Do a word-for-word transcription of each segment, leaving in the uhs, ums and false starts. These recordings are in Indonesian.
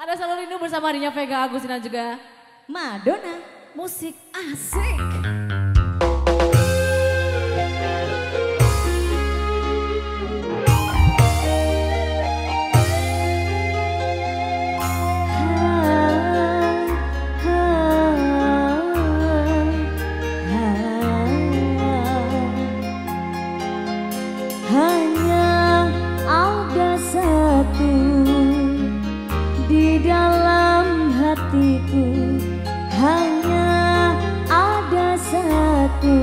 Ada Selalu Rindu bersama Dina Vega Agustina juga Madonna. Musik asik. Hanya ada satu di dalam hatiku, hanya ada satu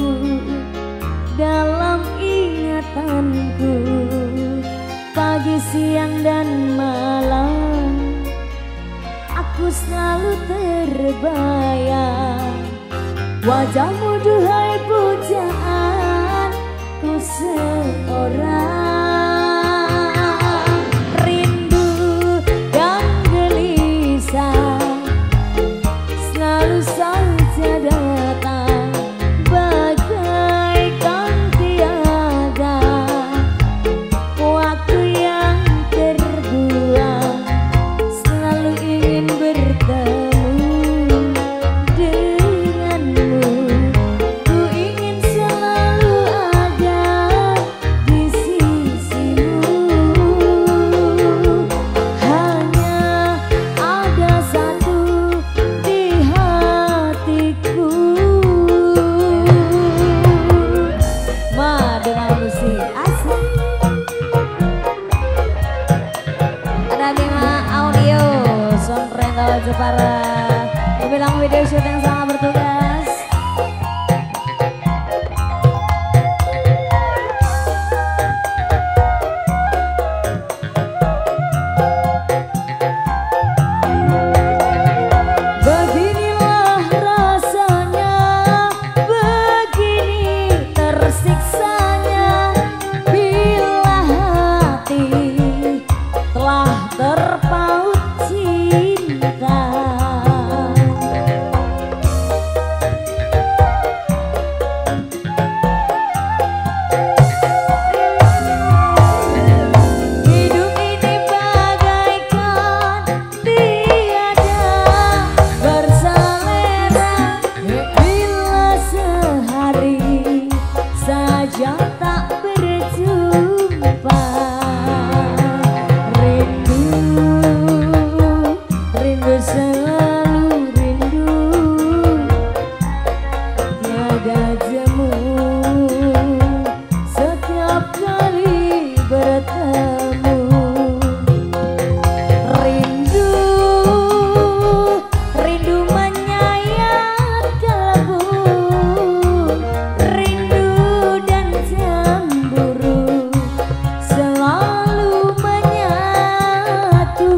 dalam ingatanku. Pagi, siang, dan malam aku selalu terbayang wajahmu, duhai pujaanku seorang. Rindu dan gelisah selalu saja datang bagaikan tiada waktu yang terbuang. Selalu ingin bertemu denganmu, ku ingin selalu ada di sisimu. Hanya ada satu di hatiku. Madonna musik asik. Ada Bima Audio, Son Rento Jepara, bilang video shoot yang sangat bertugas. Beginilah rasanya, begini tersiksanya bila hati telah terpaut cinta. Hidup ini bagaikan tiada berselera bila sehari saja tak berjumpa. Rindu, rindu selalu rindu, tiada jemu setiap kali bertemu. Rindu, rindu menyayat kalbu, rindu dan cemburu selalu menyatu.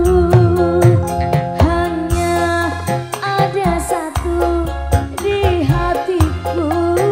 Hanya ada satu di hatiku.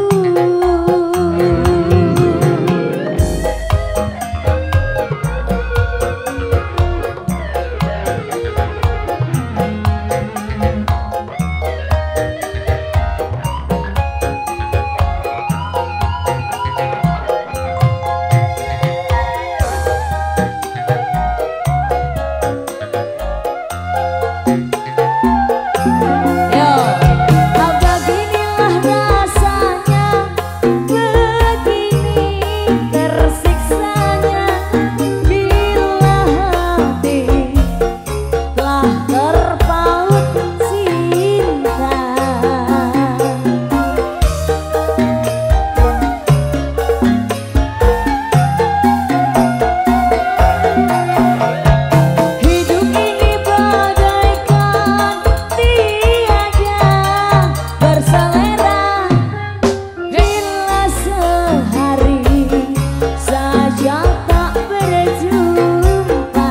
Yo, beginilah rasanya, begini tersiksanya bila hati telah terpaut cinta. Hidup ini bagaikan tiada berselera bila sehari saja tak berjumpa.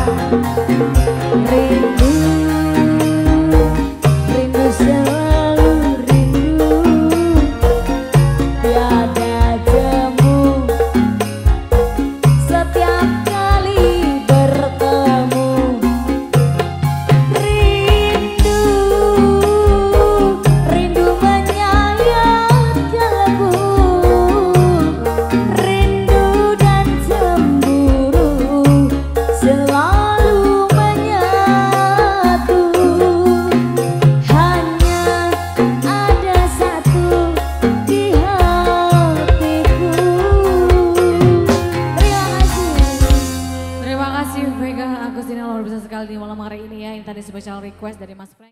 Rindu, rindu selalu rindu, tiada jemu setiap kali bertemu. Rindu, rindu menyayat kalbu, rindu dan cemburu selalu menyatu. Terima kasih Vega Agustina luar biasa sekali di malam hari ini ya. Ini tadi special request dari Mas Frank.